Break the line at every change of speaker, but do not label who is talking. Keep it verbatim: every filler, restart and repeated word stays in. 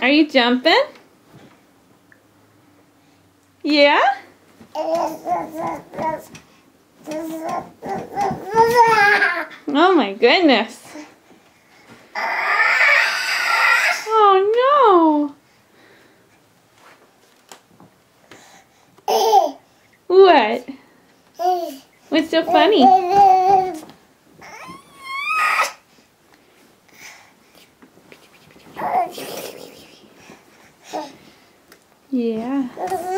Are you jumping? Yeah? Oh my goodness. Oh no. What? What's so funny? Yeah.